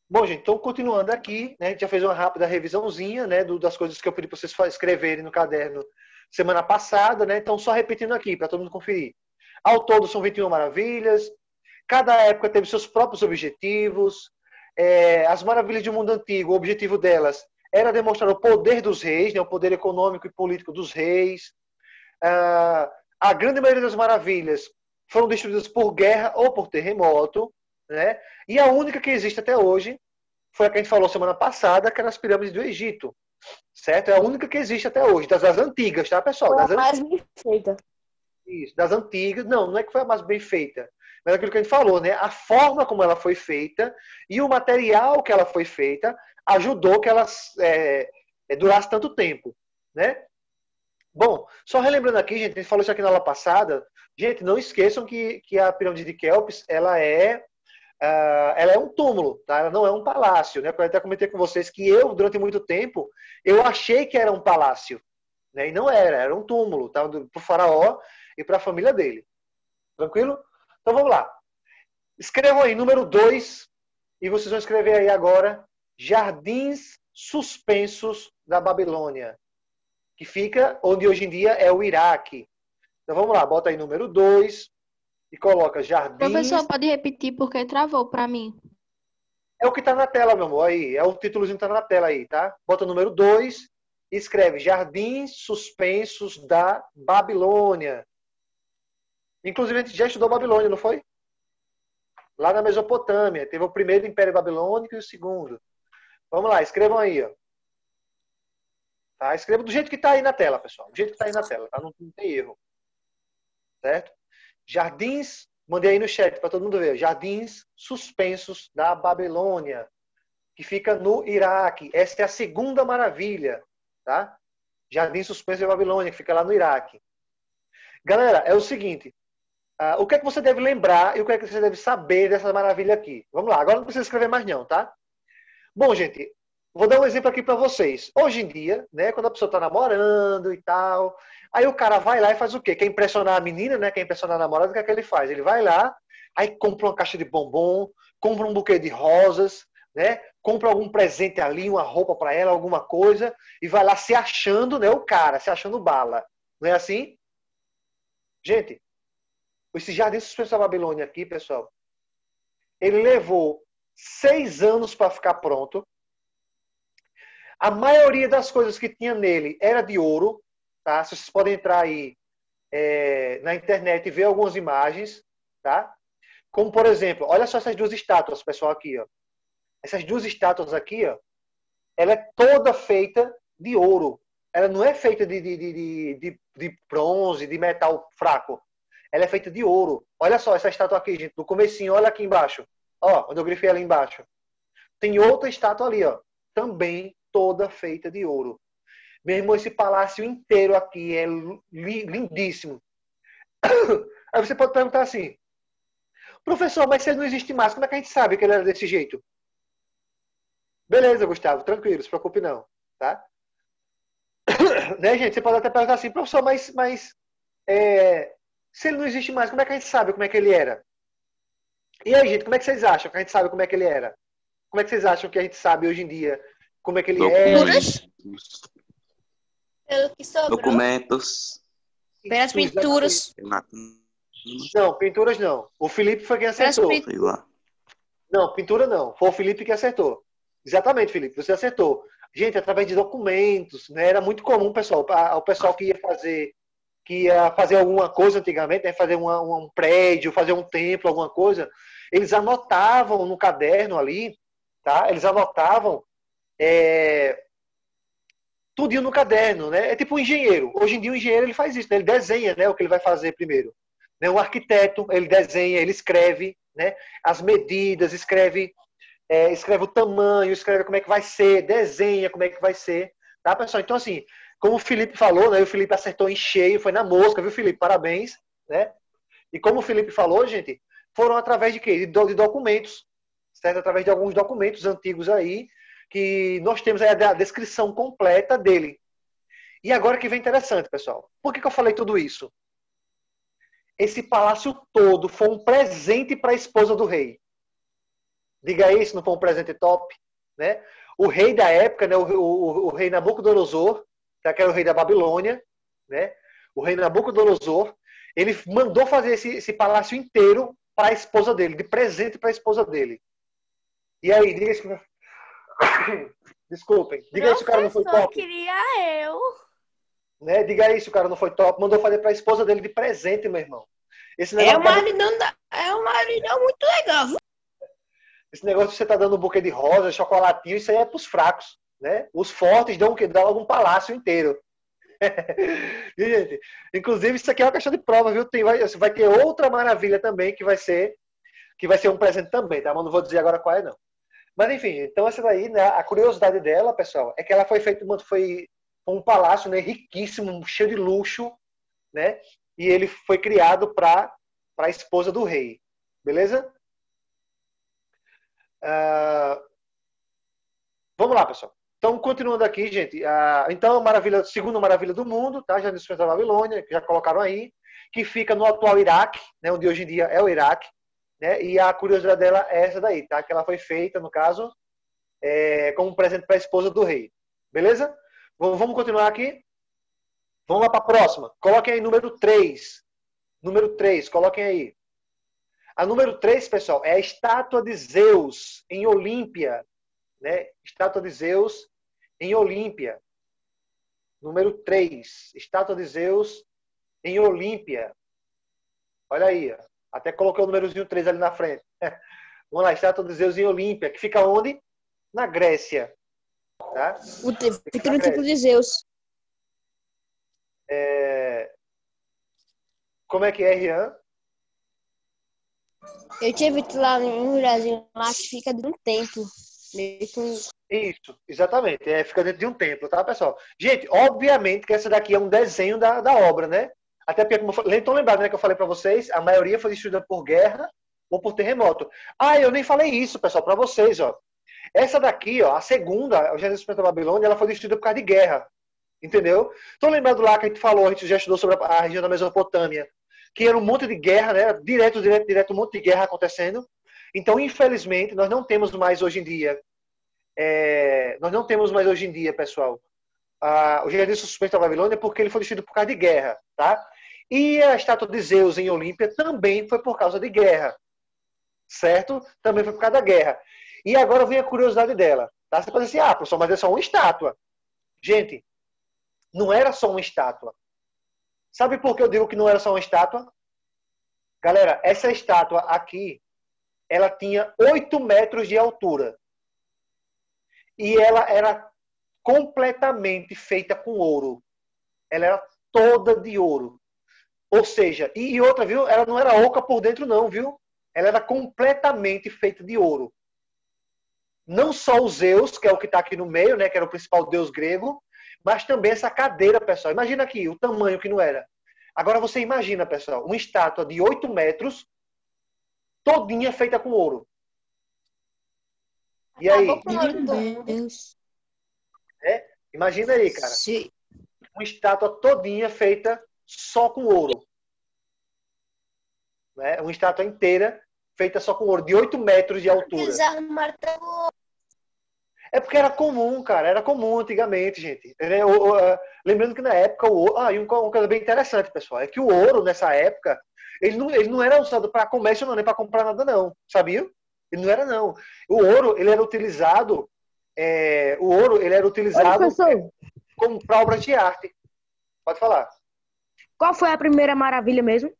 Bom, gente, então continuando aqui, né, a gente já fez uma rápida revisãozinha, né, das coisas que eu pedi para vocês escreverem no caderno semana passada, né? Então, só repetindo aqui, para todo mundo conferir. Ao todo, são 21 maravilhas. Cada época teve seus próprios objetivos. As maravilhas do mundo antigo, o objetivo delas era demonstrar o poder dos reis, né, o poder econômico e político dos reis. A grande maioria das maravilhas foram destruídas por guerra ou por terremoto, né? E a única que existe até hoje foi a que a gente falou semana passada, que eram as pirâmides do Egito, certo? É a única que existe até hoje, das antigas, tá, pessoal? Foi a Das mais antigas. bem feita. Isso, das antigas. Não, não é que foi a mais bem feita, mas é aquilo que a gente falou, né? A forma como ela foi feita e o material que ela foi feita ajudou que ela durasse tanto tempo, né? Bom, só relembrando aqui, gente, a gente falou isso aqui na aula passada. Gente, não esqueçam que a pirâmide de Quéops, ela é um túmulo, tá? Ela não é um palácio, né? Eu até comentei com vocês que eu, durante muito tempo, eu achei que era um palácio, né? E não era um túmulo, tá? Para o faraó e para a família dele. Tranquilo? Então vamos lá. Escrevam aí, número 2, e vocês vão escrever aí agora, Jardins Suspensos da Babilônia, que fica onde hoje em dia é o Iraque. Então vamos lá, bota aí número 2 e coloca Jardins. Professor, pode repetir porque travou para mim. É o que está na tela, meu amor. Aí, é o títulozinho que está na tela aí, tá? Bota o número 2 e escreve Jardins Suspensos da Babilônia. Inclusive, a gente já estudou Babilônia, não foi? Lá na Mesopotâmia. Teve o primeiro Império Babilônico e o segundo. Vamos lá, escrevam aí, ó. Tá? Escreva do jeito que está aí na tela, pessoal. Do jeito que está aí na tela, tá? Não tem erro. Certo? Jardins, mandei aí no chat para todo mundo ver. Jardins Suspensos da Babilônia, que fica no Iraque. Esta é a segunda maravilha, tá? Jardim Suspenso da Babilônia, que fica lá no Iraque. Galera, é o seguinte, o que é que você deve lembrar e o que é que você deve saber dessa maravilha aqui? Vamos lá, agora não precisa escrever mais não, tá? Bom, gente, vou dar um exemplo aqui para vocês. Hoje em dia, né, quando a pessoa está namorando e tal, aí o cara vai lá e faz o quê? Quer impressionar a menina, né? Quer impressionar a namorada, o que é que ele faz? Ele vai lá, aí compra uma caixa de bombom, compra um buquê de rosas, né? Compra algum presente ali, uma roupa para ela, alguma coisa, e vai lá se achando, né? O cara, se achando bala. Não é assim? Gente, esse Jardim Suspenso da Babilônia aqui, pessoal, ele levou 6 anos para ficar pronto. A maioria das coisas que tinha nele era de ouro, tá? Vocês podem entrar aí na internet e ver algumas imagens, tá? Como, por exemplo, olha só essas duas estátuas, pessoal, aqui, ó. Essas duas estátuas aqui, ó, ela é toda feita de ouro. Ela não é feita de bronze, de metal fraco. Ela é feita de ouro. Olha só essa estátua aqui, gente. No comecinho, olha aqui embaixo. Ó, onde eu grifei ela embaixo. Tem outra estátua ali, ó. Também toda feita de ouro. Meu irmão, esse palácio inteiro aqui é lindíssimo. Aí você pode perguntar assim, professor, mas se ele não existe mais, como é que a gente sabe que ele era desse jeito? Beleza, Gustavo, tranquilo, não se preocupe não, tá? Né, gente? Você pode até perguntar assim, professor, mas se ele não existe mais, como é que a gente sabe como é que ele era? E aí, gente, como é que vocês acham que a gente sabe como é que ele era? Como é que vocês acham que a gente sabe hoje em dia como é que ele é? Pelo que sobrou. Documentos. Pelas pinturas. Não, pinturas não. O Felipe foi quem acertou. Não, pintura não. Foi o Felipe que acertou. Exatamente, Felipe, você acertou. Gente, através de documentos, né? Era muito comum, pessoal, o pessoal que ia fazer alguma coisa antigamente, né? Fazer um prédio, fazer um templo, alguma coisa, eles anotavam no caderno ali, tá? Eles anotavam tudinho no caderno, né? É tipo um engenheiro. Hoje em dia o engenheiro ele faz isso, né? Ele desenha, né, o que ele vai fazer primeiro. Né? Um arquiteto, ele desenha, ele escreve, né, as medidas, escreve o tamanho, escreve como é que vai ser, desenha como é que vai ser, tá, pessoal? Então, assim, como o Felipe falou, né, o Felipe acertou em cheio, foi na mosca, viu, Felipe? Parabéns, né? E como o Felipe falou, gente, foram através de quê? De documentos, certo? Através de alguns documentos antigos aí, que nós temos aí a descrição completa dele. E agora que vem interessante, pessoal. Por que eu falei tudo isso? Esse palácio todo foi um presente para a esposa do rei. Diga aí se não for um presente top, né? O rei da época, né? O rei Nabucodonosor, que era o rei da Babilônia, né? O rei Nabucodonosor, ele mandou fazer esse palácio inteiro para a esposa dele, de presente para a esposa dele. E aí, diga isso. Desculpem. Diga aí se o cara não foi top. Queria eu. Né? Diga aí se o cara não foi top. Mandou fazer para a esposa dele de presente, meu irmão. Esse É negócio um maridão muito legal, viu? Esse negócio de você tá dando um buquê de rosa, chocolatinho, isso aí é pros fracos, né? Os fortes dão o quê? Dão logo um palácio inteiro. E, gente, inclusive, isso aqui é uma questão de prova, viu? Vai ter outra maravilha também que vai ser um presente também, tá? Mas não vou dizer agora qual é, não. Mas, enfim, então essa daí, né, a curiosidade dela, pessoal, é que ela foi feita, foi um palácio, né, riquíssimo, cheio de luxo, né? E ele foi criado para a esposa do rei. Beleza? Vamos lá, pessoal. Então, continuando aqui, gente. Então, a segunda maravilha do mundo, tá? Já disse a Babilônia, que já colocaram aí, que fica no atual Iraque, né? Onde hoje em dia é o Iraque, né? E a curiosidade dela é essa daí, tá? Que ela foi feita, no caso, como um presente para a esposa do rei. Beleza? Vamos continuar aqui. Vamos lá para a próxima. Coloquem aí número 3. Número 3, coloquem aí. A número 3, pessoal, é a estátua de Zeus em Olímpia. Né? Estátua de Zeus em Olímpia. Número 3. Estátua de Zeus em Olímpia. Olha aí. Ó. Até coloquei o númerozinho 3 ali na frente. Vamos lá. Estátua de Zeus em Olímpia. Que fica onde? Na Grécia. Tá? Fica no templo de Zeus. Como é que é, Rian? Eu tinha visto lá no Brasil, lá que fica dentro de um templo. Isso, exatamente. Fica dentro de um templo, tá, pessoal? Gente, obviamente que essa daqui é um desenho da obra, né? Até porque, como estão lembrados, né, que eu falei para vocês, a maioria foi destruída por guerra ou por terremoto. Eu nem falei isso, pessoal, para vocês, ó. Essa daqui, ó, a segunda, o Gênesis da Babilônia, ela foi destruída por causa de guerra. Entendeu? Estão lembrando lá que a gente falou, a gente já estudou sobre a região da Mesopotâmia, que era um monte de guerra, né? Direto, um monte de guerra acontecendo. Então, infelizmente, nós não temos mais hoje em dia, pessoal, o Jardim Suspenso da Babilônia, porque ele foi destruído por causa de guerra, tá? E a estátua de Zeus em Olímpia também foi por causa de guerra, certo? Também foi por causa da guerra. E agora vem a curiosidade dela, tá? Você pode dizer assim, professor, mas é só uma estátua. Gente, não era só uma estátua. Sabe por que eu digo que não era só uma estátua? Galera, essa estátua aqui, ela tinha 8 metros de altura. E ela era completamente feita com ouro. Ela era toda de ouro. Ou seja, e outra, viu? Ela não era oca por dentro não, viu? Ela era completamente feita de ouro. Não só o Zeus, que é o que está aqui no meio, né? Que era o principal deus grego, mas também essa cadeira, pessoal. Imagina aqui o tamanho que não era. Agora você imagina, pessoal, uma estátua de 8 metros, todinha feita com ouro. E aí? Meu Deus. Imagina aí, cara. Sim. Uma estátua todinha feita só com ouro. Né? Uma estátua inteira feita só com ouro, de 8 metros de altura. É porque era comum, cara. Era comum antigamente, gente. Lembrando que na época o ouro... E uma coisa bem interessante, pessoal, é que o ouro, nessa época, ele não era usado para comércio, não, nem para comprar nada, não. Sabia? Ele não era, não. O ouro, ele era utilizado... como para obras de arte. Pode falar. Qual foi a primeira maravilha mesmo?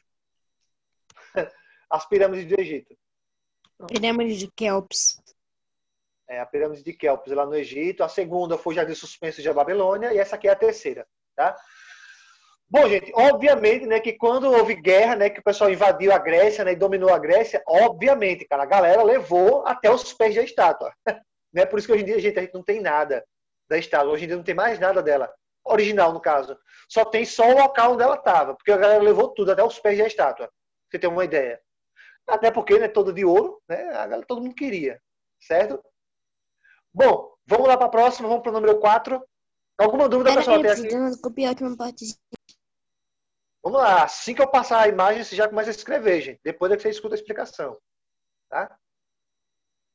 As pirâmides do Egito. Pirâmide de Kelps. A pirâmide de Kelps lá no Egito. A segunda foi o Jardim Suspenso de Babilônia. E essa aqui é a terceira. Tá? Bom, gente, obviamente, né, que quando houve guerra, né, que o pessoal invadiu a Grécia, né, e dominou a Grécia, obviamente, cara, a galera levou até os pés da estátua. Né? Por isso que hoje em dia, gente, a gente não tem nada da estátua. Hoje em dia não tem mais nada dela. Original, no caso. Só tem só o local onde ela estava. Porque a galera levou tudo, até os pés da estátua. Pra você ter uma ideia. Até porque, né, todo de ouro, né, todo mundo queria. Certo? Bom, vamos lá para a próxima. Vamos para o número 4. Alguma dúvida, pessoal? Até aqui? Vamos lá. Assim que eu passar a imagem, você já começa a escrever, gente. Depois é que você escuta a explicação. Tá?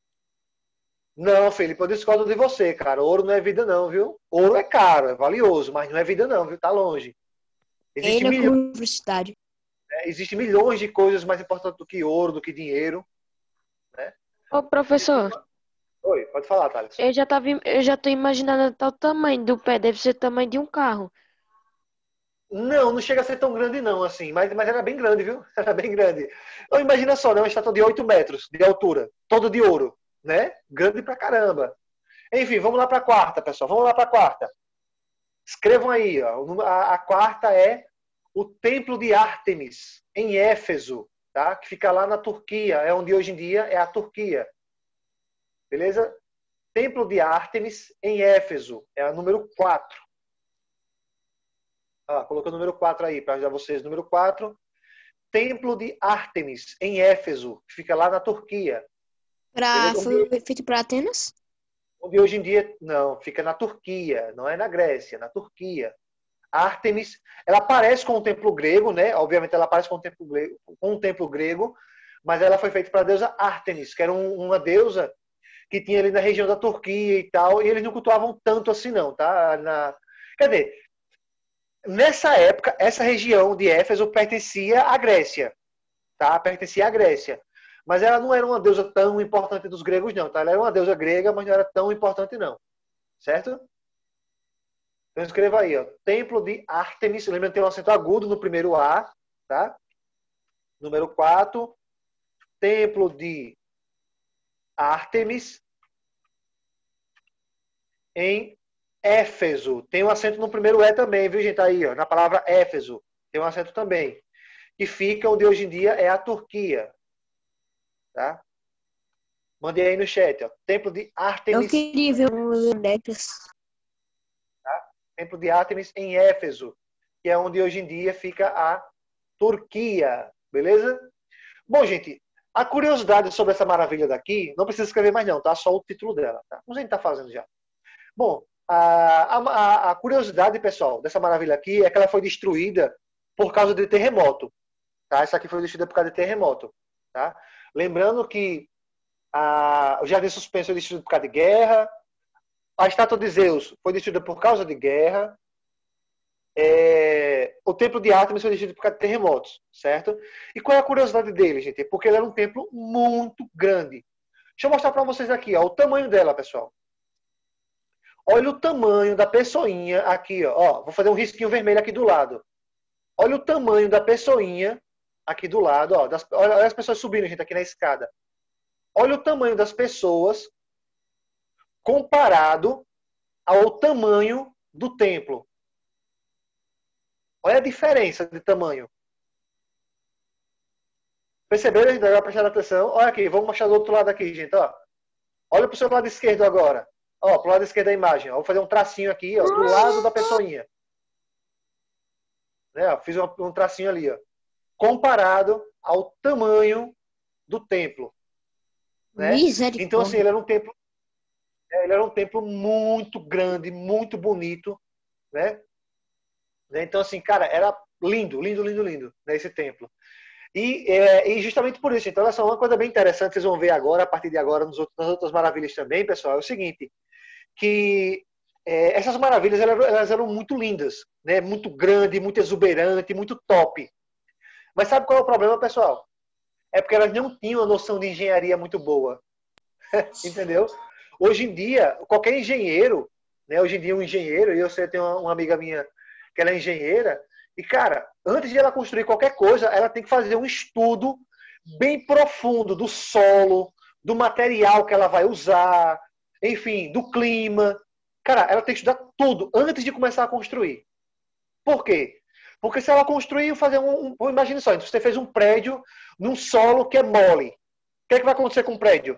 Não, Felipe, eu discordo de você, cara. Ouro não é vida não, viu? Ouro é caro, é valioso, mas não é vida não, viu? Tá longe. Existem Ele é com milhões, universidade. existem milhões de coisas mais importantes do que ouro, do que dinheiro, né? Ô, professor, Oi, pode falar, Thales. eu já tô imaginando até o tamanho do pé, deve ser o tamanho de um carro. Não, não chega a ser tão grande não, assim, mas era bem grande, viu? Era bem grande. Então, imagina só, né? Uma estátua de 8 metros de altura, toda de ouro, né? Grande pra caramba. Enfim, vamos lá pra quarta, pessoal. Vamos lá pra quarta. Escrevam aí, ó. A quarta é o Templo de Ártemis, em Éfeso, tá? Que fica lá na Turquia, é onde hoje em dia é a Turquia. Beleza? Templo de Ártemis, em Éfeso, é a número 4. Coloquei o número 4 aí para ajudar vocês. Número 4, Templo de Ártemis, em Éfeso, que fica lá na Turquia. Foi feito para Atenas? Onde hoje em dia, não, fica na Turquia, não é na Grécia, na Turquia. Ártemis, ela aparece com o templo grego, né? Obviamente ela aparece com o templo grego, mas ela foi feita para a deusa Ártemis, que era uma deusa que tinha ali na região da Turquia e tal, e eles não cultuavam tanto assim não, tá? Quer dizer, nessa época, essa região de Éfeso pertencia à Grécia, tá? Pertencia à Grécia. Mas ela não era uma deusa tão importante dos gregos, não, tá? Ela era uma deusa grega, mas não era tão importante, não. Certo? Então escreva aí, ó. Templo de Ártemis. Lembra que tem um acento agudo no primeiro A, tá? Número 4. Templo de Ártemis em Éfeso. Tem um acento no primeiro E também, viu, gente? Aí, ó, na palavra Éfeso. Tem um acento também. Que fica onde hoje em dia é a Turquia. Tá? Mandei aí no chat, ó. Templo de Ártemis. Eu queria ver um Necklace. Tá? Templo de Ártemis em Éfeso, que é onde hoje em dia fica a Turquia. Beleza? Bom, gente, a curiosidade sobre essa maravilha daqui, não precisa escrever mais não, tá? Só o título dela, tá? Como a gente tá fazendo já. Bom, a curiosidade, pessoal, dessa maravilha aqui é que ela foi destruída por causa de terremoto. Tá? Essa aqui foi destruída por causa de terremoto. Tá? Lembrando que o Jardim Suspenso foi destruído por causa de guerra, a estátua de Zeus foi destruída por causa de guerra, o templo de Ártemis foi destruído por causa de terremotos, certo? E qual é a curiosidade dele, gente? Porque ele era um templo muito grande. Deixa eu mostrar para vocês aqui, ó, o tamanho dela, pessoal. Olha o tamanho da pessoinha aqui, ó. Vou fazer um risquinho vermelho aqui do lado. Olha o tamanho da pessoinha aqui do lado, ó. Olha as pessoas subindo, gente, aqui na escada. Olha o tamanho das pessoas comparado ao tamanho do templo. Olha a diferença de tamanho. Perceberam, gente? Agora prestando atenção. Olha aqui, vamos mostrar do outro lado aqui, gente, ó. Olha pro seu lado esquerdo agora. Ó, pro lado esquerdo da imagem. Ó. Vou fazer um tracinho aqui, ó, do lado da pessoinha. Né? Ó, fiz um tracinho ali, ó. Comparado ao tamanho do templo. Né? Então, assim, ele era um templo muito grande, muito bonito, né? Então, assim, cara, era lindo, lindo, lindo, lindo, né, esse templo. E justamente por isso, então, essa é uma coisa bem interessante, vocês vão ver agora, a partir de agora, nas outras maravilhas também, pessoal, é o seguinte, que essas maravilhas, elas eram muito lindas, né? Muito grande, muito exuberante, muito top. Mas sabe qual é o problema, pessoal? É porque elas não tinham uma noção de engenharia muito boa. Entendeu? Hoje em dia, qualquer engenheiro, né? Hoje em dia um engenheiro, e eu sei, tenho uma amiga minha que ela é engenheira, e cara, antes de ela construir qualquer coisa, ela tem que fazer um estudo bem profundo do solo, do material que ela vai usar, enfim, do clima. Cara, ela tem que estudar tudo antes de começar a construir. Por quê? Porque se ela construir, fazer imagine só, você fez um prédio num solo que é mole. O que é que vai acontecer com o prédio?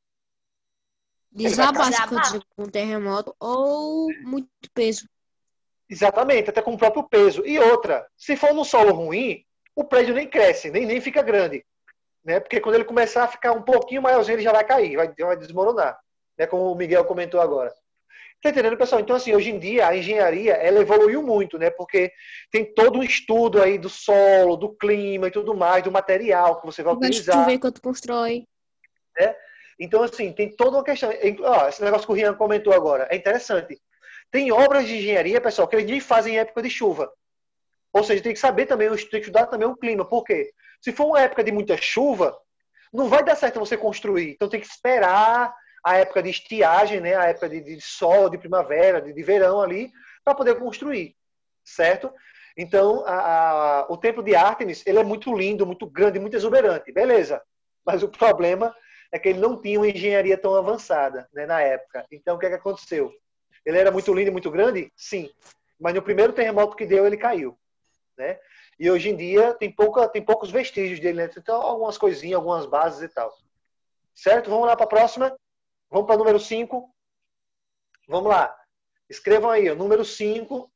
Desabar se acontecer com um terremoto ou muito peso. Exatamente, até com o próprio peso. E outra, se for num solo ruim, o prédio nem cresce, nem fica grande. Né? Porque quando ele começar a ficar um pouquinho maiorzinho, ele já vai cair, vai desmoronar. Né? Como o Miguel comentou agora. Tá entendendo, pessoal? Então, assim, hoje em dia, a engenharia, ela evoluiu muito, né? Porque tem todo um estudo aí do solo, do clima e tudo mais, do material que você vai utilizar. Vai chover quando constrói. Né? Então, assim, tem toda uma questão. Ó, esse negócio que o Rian comentou agora é interessante. Tem obras de engenharia, pessoal, que eles nem fazem em época de chuva. Ou seja, tem que saber também, tem que estudar também o clima. Por quê? Se for uma época de muita chuva, não vai dar certo você construir. Então tem que esperar a época de estiagem, né? A época de sol, de primavera, de verão ali, para poder construir. Certo? Então, o templo de Ártemis, ele é muito lindo, muito grande, muito exuberante. Beleza. Mas o problema é que ele não tinha uma engenharia tão avançada, né, na época. Então, o que é que aconteceu? Ele era muito lindo e muito grande? Sim. Mas no primeiro terremoto que deu, ele caiu. Né? E hoje em dia tem poucos vestígios dele, né? Então, algumas coisinhas, algumas bases e tal. Certo? Vamos lá para a próxima. Vamos para o número 5. Vamos lá. Escrevam aí, o número 5.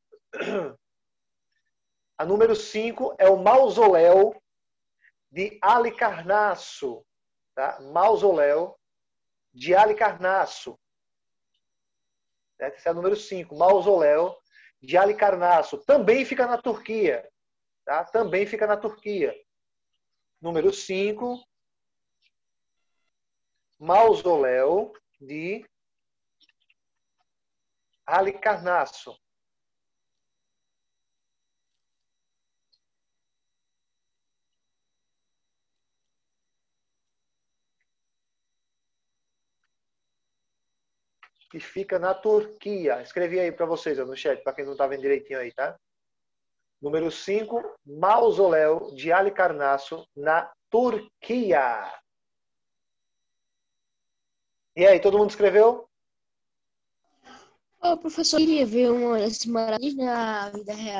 A número 5 é o mausoléu de Halicarnasso. Tá? Mausoléu de Halicarnasso. Esse é o número 5. Mausoléu de Halicarnasso. Também fica na Turquia. Tá? Também fica na Turquia. Número 5. Mausoléu de Halicarnasso. Que fica na Turquia. Escrevi aí para vocês no chat, para quem não está vendo direitinho aí, tá? Número 5, Mausoléu de Halicarnasso, na Turquia. E aí, todo mundo escreveu? Ô, professor, eu queria ver uma dessas maravilhas na vida real.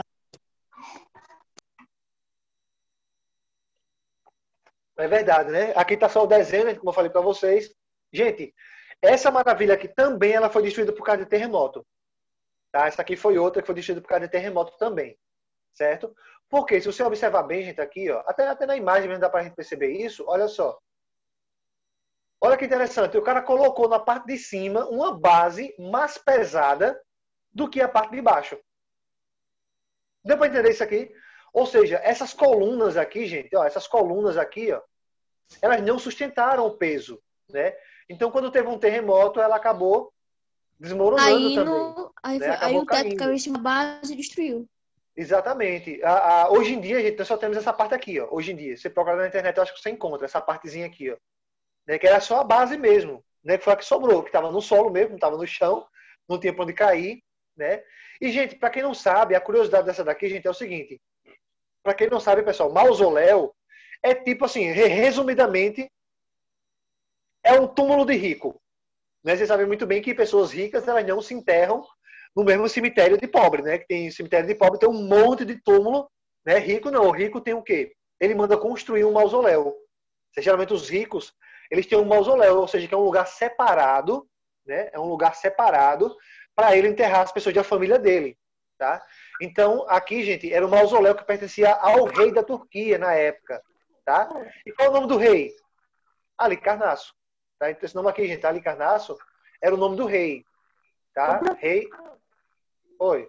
É verdade, né? Aqui está só o desenho, né, como eu falei para vocês. Gente, essa maravilha aqui também ela foi destruída por causa de terremoto. Tá? Essa aqui foi outra que foi destruída por causa de terremoto também. Certo? Porque se você observar bem, gente, aqui, ó, até na imagem mesmo dá para a gente perceber isso, olha só. Olha que interessante, o cara colocou na parte de cima uma base mais pesada do que a parte de baixo. Deu para entender isso aqui? Ou seja, essas colunas aqui, gente, ó, essas colunas aqui, ó, elas não sustentaram o peso, né? Então, quando teve um terremoto, ela acabou desmoronando também. Aí o teto caiu em cima da base e destruiu. Exatamente. Hoje em dia, gente, nós só temos essa parte aqui, ó. Hoje em dia, você procura na internet, eu acho que você encontra essa partezinha aqui, ó. Né, que era só a base mesmo, né? Que foi a que sobrou, que estava no solo mesmo, estava no chão, não tinha para onde cair, né? E, gente, para quem não sabe, a curiosidade dessa daqui, gente, é o seguinte. Para quem não sabe, pessoal, mausoléu é tipo assim, resumidamente, é um túmulo de rico. Né? Vocês sabem muito bem que pessoas ricas, elas não se enterram no mesmo cemitério de pobre, né? Que tem cemitério de pobre, tem um monte de túmulo, né? Rico não, rico tem o quê? Ele manda construir um mausoléu. Geralmente os ricos, eles têm um mausoléu, ou seja, que é um lugar separado, né? É um lugar separado para ele enterrar as pessoas da família dele, tá? Então, aqui, gente, era um mausoléu que pertencia ao rei da Turquia na época, tá? E qual é o nome do rei? Halicarnasso, tá? Então, esse nome aqui, gente, Halicarnasso, era o nome do rei, tá? Rei. Oi.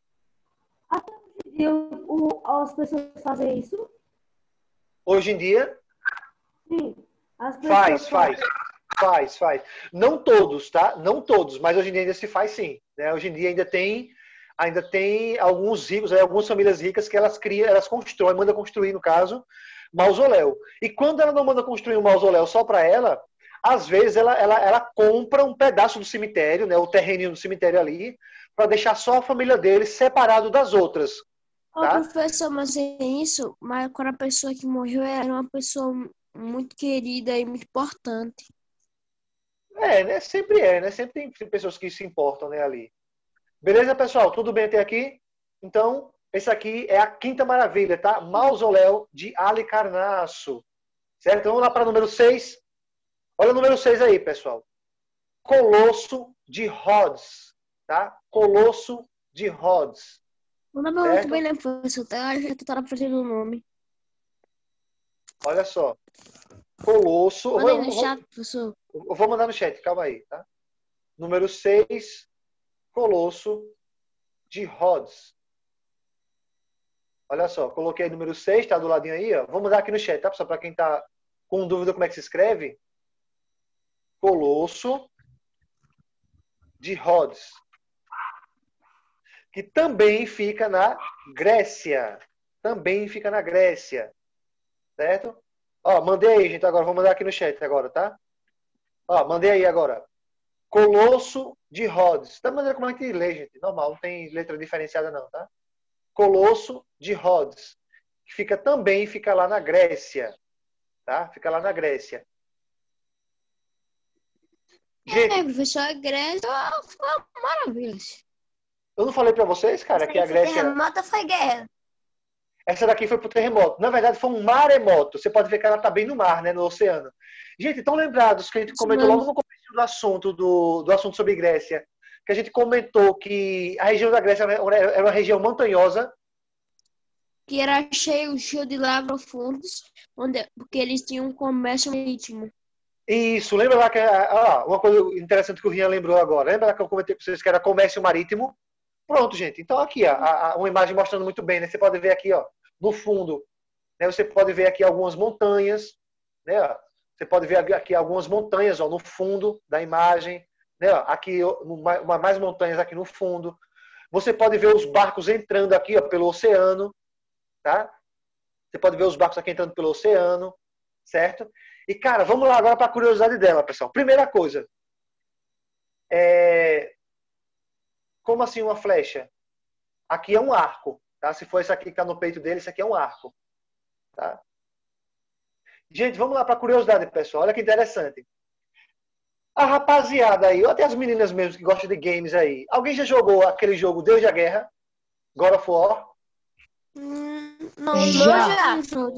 As pessoas fazem isso? Hoje em dia, Sim. As pessoas faz. Não todos, tá? Não todos, mas hoje em dia ainda se faz sim. Né? Hoje em dia ainda tem alguns ricos, algumas famílias ricas que elas criam, elas constroem, mandam construir, no caso, mausoléu. E quando ela não manda construir um mausoléu só para ela, às vezes ela compra um pedaço do cemitério, né? O terreninho do cemitério ali, para deixar só a família dele separado das outras. Tá? Professor, mas é isso, mas quando a pessoa que morreu era uma pessoa muito querida e muito importante. Né? Sempre né? Sempre tem pessoas que se importam, né, ali. Beleza, pessoal? Tudo bem até aqui? Então, esse aqui é a quinta maravilha, tá? Mausoléu de Halicarnasso. Certo? Vamos lá para o número 6. Olha o número 6 aí, pessoal. Colosso de Rhodes, tá? Colosso de Rhodes. Não dá muito bem, né, professor? Até já tentaram aprendendo o nome. Olha só. Colosso. Manda aí no chat, professor. Eu vou mandar no chat, calma aí, tá? Número 6, Colosso de Rhodes. Olha só, coloquei número 6, tá do ladinho aí, ó. Vou mandar aqui no chat, tá, pessoal? Para quem tá com dúvida como é que se escreve. Colosso de Rhodes, que também fica na Grécia. Também fica na Grécia. Certo? Ó, mandei aí, gente, agora. Vou mandar aqui no chat agora, tá? Ó, mandei aí agora. Colosso de Rhodes. Da maneira como a gente lê, gente. Normal, não tem letra diferenciada não, tá? Colosso de Rhodes. Que também fica lá na Grécia. Tá? Fica lá na Grécia. Gente, Professor, a Grécia foi uma maravilha. eu não falei pra vocês, cara, que a Grécia... Terremoto foi guerra. Essa daqui foi pro terremoto. Na verdade, foi um maremoto. Você pode ver que ela tá bem no mar, né? No oceano. Gente, estão lembrados que a gente comentou logo no começo do assunto, do assunto sobre Grécia, que a gente comentou que a região da Grécia era uma região montanhosa. Que era cheio de lagos profundos, porque eles tinham um comércio marítimo. Isso, lembra lá que... uma coisa interessante que o Rian lembrou agora. Lembra lá que eu comentei com vocês que era comércio marítimo? Pronto, gente. Então aqui, ó, uma imagem mostrando muito bem, né? Você pode ver aqui, ó, no fundo, né? Você pode ver aqui algumas montanhas, né? Você pode ver aqui algumas montanhas, ó, no fundo da imagem, né? Aqui, mais montanhas aqui no fundo. Você pode ver os barcos entrando aqui, ó, pelo oceano, tá? Você pode ver os barcos aqui entrando pelo oceano, certo? E, cara, vamos lá agora para a curiosidade dela, pessoal. Primeira coisa. Como assim uma flecha? Aqui é um arco, tá? Se for esse aqui que está no peito dele, isso aqui é um arco, tá? Gente, vamos lá para a curiosidade, pessoal. Olha que interessante. A rapaziada aí, ou até as meninas mesmo que gostam de games aí. Alguém já jogou aquele jogo Deus da Guerra? God of War? Não, Já.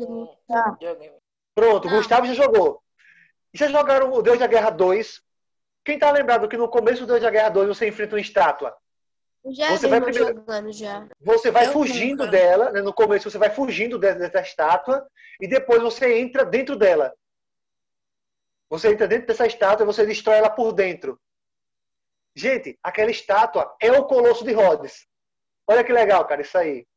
Pronto, o Gustavo já jogou. E já jogaram o Deus da Guerra 2? Quem tá lembrado que no começo do Deus da Guerra 2 você enfrenta uma estátua? Já Você vi vai meu primeiro- jogando já. Você vai Eu fugindo nunca. dela, né? No começo você vai fugindo dessa estátua e depois você entra dentro dela. Você entra dentro dessa estátua e você destrói ela por dentro. Gente, aquela estátua é o Colosso de Rhodes. Olha que legal, cara, isso aí.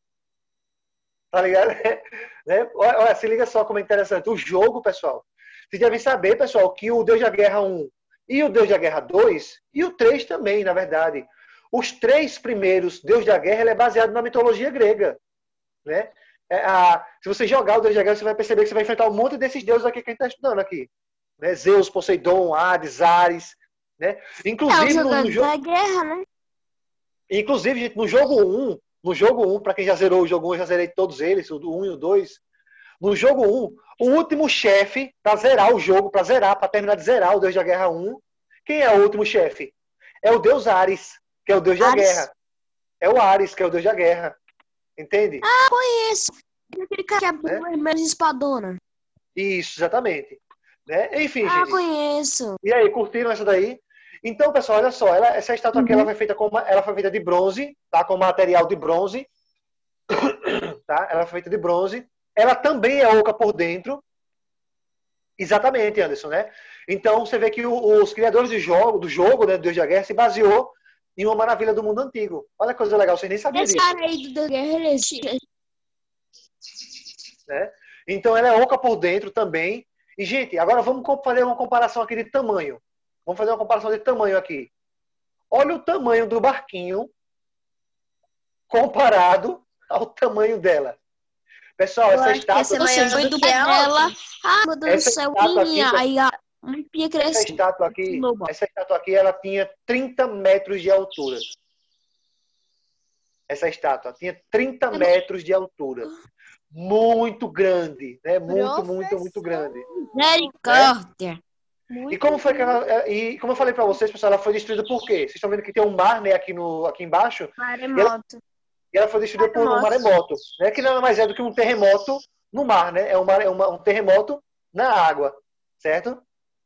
Tá ligado? Né? Olha, se liga só como é interessante. O jogo, pessoal, vocês devem saber, pessoal, que o Deus da Guerra 1 e o Deus da Guerra 2, e o 3 também, na verdade, os 3 primeiros Deus da Guerra ele é baseado na mitologia grega. Né? Se você jogar o Deus da Guerra, você vai perceber que você vai enfrentar um monte desses deuses aqui que a gente está estudando aqui. Né? Zeus, Poseidon, Hades, Ares. Né? Inclusive, no jogo... da guerra, né? Inclusive, gente, no jogo 1, para quem já zerou o jogo 1, eu já zerei todos eles, o 1 e o 2. No jogo 1, o último chefe para zerar o jogo, para terminar de zerar o Deus da Guerra 1, quem é o último chefe? É o Deus Ares, que é o Deus da Guerra. É o Ares, que é o Deus da Guerra. Entende? Conheço. Aquele cara que abriu vermelho de espadona. Isso, exatamente. Né? Enfim, gente. Conheço. E aí, curtiram essa daí? Então, pessoal, olha só. Essa estátua aqui ela foi feita de bronze, tá? Com material de bronze. Tá? Ela foi feita de bronze. Ela também é oca por dentro. Exatamente, Anderson, né? Então, você vê que os criadores do jogo, né, Deus da Guerra, se baseou em uma maravilha do mundo antigo. Olha que coisa legal, você nem sabia Esse disso. cara aí do Guerra, ele Né? Então, ela é oca por dentro também. E, gente, agora vamos fazer uma comparação aqui de tamanho. Vamos fazer uma comparação de tamanho aqui. Olha o tamanho do barquinho comparado ao tamanho dela. Pessoal, essa estátua... esse é maior do que a dela. outra. Meu Deus do Essa céu. estátua aqui, Aí uma pia Essa cresceu. estátua aqui, ela tinha 30 metros de altura. Essa estátua tinha 30 metros de altura. Muito grande, né? Muito grande. Misericórdia. E como foi que como eu falei para vocês, pessoal, ela foi destruída por quê? Vocês estão vendo que tem um mar, né, aqui embaixo, Maremoto. e ela foi destruída por um maremoto, né? Que nada mais é do que um terremoto no mar, né? É um terremoto na água, certo?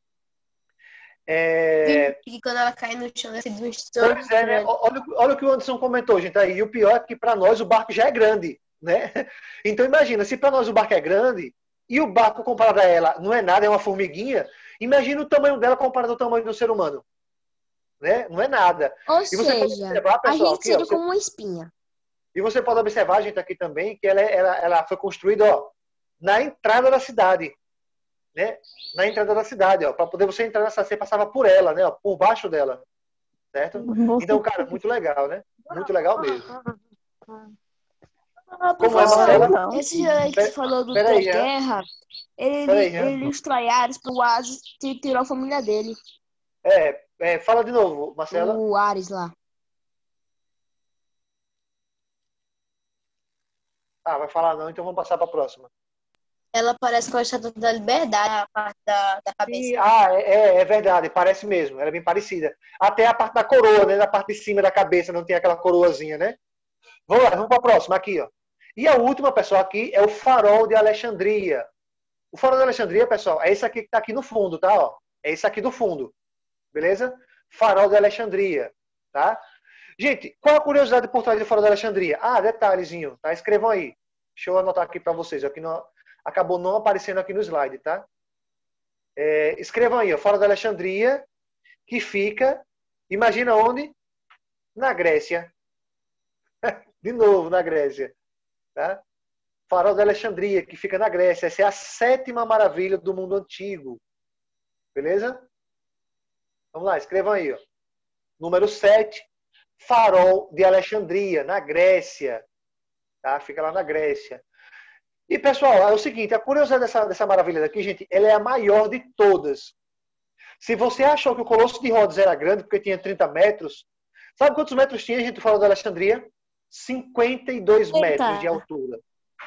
E quando ela cai no chão, assim, do estômago. Pois é, né? Olha o que o Anderson comentou, gente. Aí, e o pior é que para nós o barco já é grande, né? Então imagina, se para nós o barco é grande e o barco comparado a ela não é nada, é uma formiguinha, imagina o tamanho dela comparado ao tamanho do ser humano. Né? Não é nada. Ou E você pode seja, observar, a pessoal, gente aqui, seria ó, como uma espinha. e você pode observar, gente, aqui também, que ela foi construída, ó, na entrada da cidade. né, na entrada da cidade, ó. Para poder você entrar nessa, você passava por ela, né, ó, por baixo dela, certo? Então, cara, muito legal, né? Muito legal mesmo. Como é, Marcela? Esse aí que falou do Peraí, Guerra, ele ilustrou Ares pro Ares e tirou a família dele. Fala de novo, Marcela. O Ares lá. Ah, vai falar não, então vamos passar para a próxima. Ela parece com a Estátua da Liberdade, a parte da cabeça. É verdade, parece mesmo, ela é bem parecida. Até a parte da coroa, né? Na parte de cima da cabeça não tem aquela coroazinha, né? Vamos lá, vamos para a próxima aqui, ó. E a última, pessoal, aqui é o Farol de Alexandria. O Farol de Alexandria, pessoal, é esse aqui que está aqui no fundo, tá? Ó, é esse aqui do fundo, beleza? Farol de Alexandria, tá? Gente, qual a curiosidade por trás do Farol de Alexandria? Ah, detalhezinho, tá? Escrevam aí. Deixa eu anotar aqui para vocês. Aqui não, acabou não aparecendo aqui no slide, tá? Escrevam aí, ó, Farol de Alexandria, que fica, imagina onde? Na Grécia. De novo, na Grécia. Tá? Farol de Alexandria, que fica na Grécia. Essa é a 7ª maravilha do mundo antigo. Beleza? Vamos lá, escrevam aí. Ó. Número 7, Farol de Alexandria, na Grécia. Tá? Fica lá na Grécia. E, pessoal, é o seguinte, a curiosidade dessa maravilha daqui, gente, ela é a maior de todas. Se você achou que o Colosso de Rhodes era grande, porque tinha 30 metros, sabe quantos metros tinha, gente, o Farol de Alexandria? 52 metros de altura.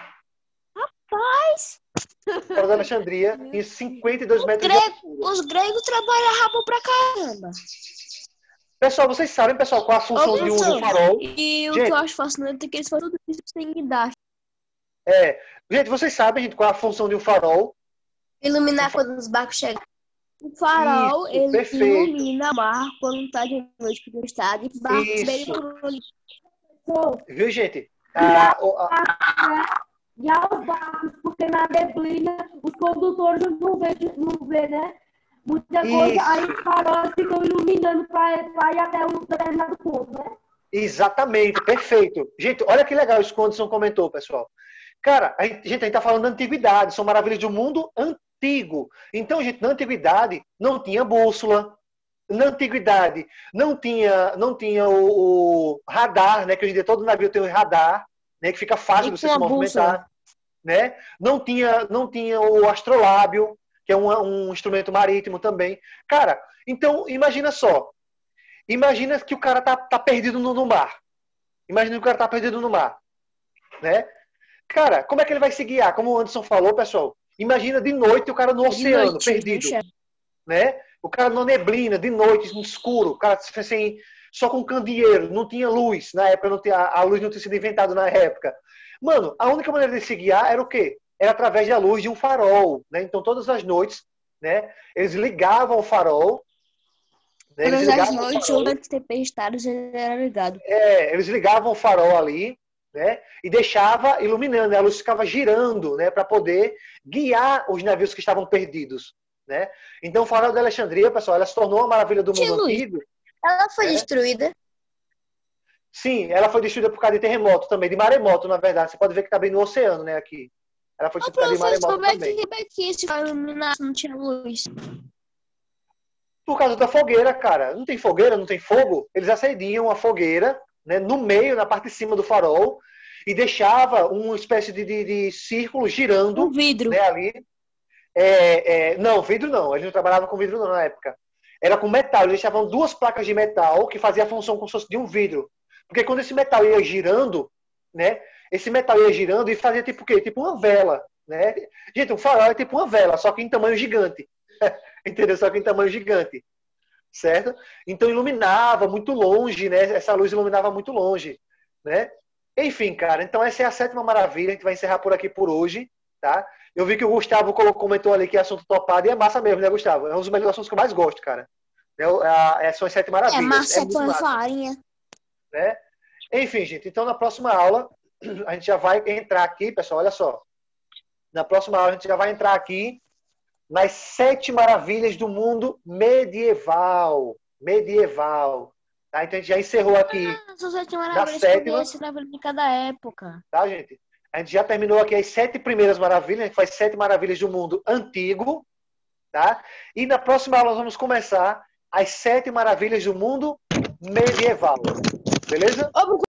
Rapaz! O Farol de Alexandria tinha 52 metros de altura. Os gregos trabalhavam pra caramba. Pessoal, vocês sabem, pessoal, qual a função de um farol? E o gente, que eu acho fascinante é que eles fazem tudo isso sem guindaste. Gente, vocês sabem, gente, qual é a função de um farol? Iluminar quando os barcos chegam. O farol, Isso, ele perfeito. ilumina o mar quando tá de noite por estado e barcos bem por ali. Viu, gente? Já os barcos, porque na neblina os condutores não vê, né? Muita coisa, aí os faróis ficam iluminando para ir até um determinado ponto, né? Exatamente, perfeito. Gente, olha que legal isso que o Anderson comentou, pessoal. Cara, a gente tá falando da antiguidade, são maravilhas do mundo antigo. Então, gente, na antiguidade não tinha bússola, na antiguidade não tinha o radar, né? Que hoje em dia todo navio tem um radar, né? Que fica fácil de você se movimentar, né? Não tinha o astrolábio, que é um instrumento marítimo também. Cara, então imagina só. Imagina que o cara tá perdido no mar. Imagina que o cara tá perdido no mar, né? Cara, como é que ele vai se guiar? Como o Anderson falou, pessoal, imagina de noite o cara no oceano, perdido, né? O cara na neblina, de noite, no escuro, o cara assim, só com candeeiro, não tinha luz. Na época, a luz não tinha sido inventada na época. Mano, a única maneira de se guiar era o quê? Era através da luz de um farol, né? Então, todas as noites, né, eles ligavam o farol. Né? Todas as noites, durante tempestades, ele era ligado. Eles ligavam o farol ali, né, e deixava iluminando, né? A luz ficava girando, né, para poder guiar os navios que estavam perdidos. Né? Então, o farol de Alexandria, pessoal, ela se tornou uma maravilha do mundo antigo. Ela foi destruída? Sim, ela foi destruída por causa de terremoto também, de maremoto, na verdade. Você pode ver que está bem no oceano, né, aqui. Ela foi destruída por causa de maremoto também. Como é que esse farol iluminasse não tinha luz? Por causa da fogueira, cara. Não tem fogueira, não tem fogo. Eles acendiam a fogueira, né, no meio, na parte de cima do farol, e deixava uma espécie de círculo girando. Um vidro. Né, ali. Não, vidro não. Eles não trabalhavam com vidro não na época. Era com metal. Eles deixavam 2 placas de metal que fazia a função como se fosse de um vidro. Porque quando esse metal ia girando, né? Esse metal ia girando e fazia tipo o quê? Tipo uma vela, né? Gente, um farol é tipo uma vela, só que em tamanho gigante. Entendeu? Só que em tamanho gigante. Certo? Então iluminava muito longe, né? Essa luz iluminava muito longe, né? Enfim, cara. Então essa é a 7ª maravilha. A gente vai encerrar por aqui por hoje, tá? Eu vi que o Gustavo comentou ali que é assunto topado e é massa mesmo, né, Gustavo? É um dos melhores assuntos que eu mais gosto, cara. São as 7 maravilhas. É massa, é farinha. Né? Enfim, gente, então na próxima aula a gente já vai entrar aqui, pessoal, olha só. Na próxima aula a gente já vai entrar aqui nas 7 maravilhas do mundo medieval. Tá? Então a gente já encerrou aqui São 7 na maravilhas 7ª. de cada época. Tá, gente? A gente já terminou aqui as 7 primeiras maravilhas, a gente faz 7 maravilhas do mundo antigo, tá? E na próxima aula nós vamos começar as 7 maravilhas do mundo medieval. Beleza?